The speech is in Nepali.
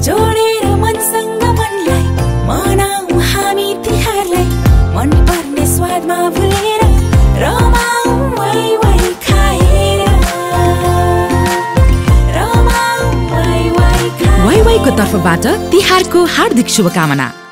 जोडेर मनसँग मनलाई मनाऊ हामी तिहारलाई मन पर्ने स्वादमा भुलेर रमाऊ वाइ वाइ खाएर रमाऊ वाइ वाइ खाएर वाइ वाइको तर्फबाट तिहारको हार्दिक शुभकामना।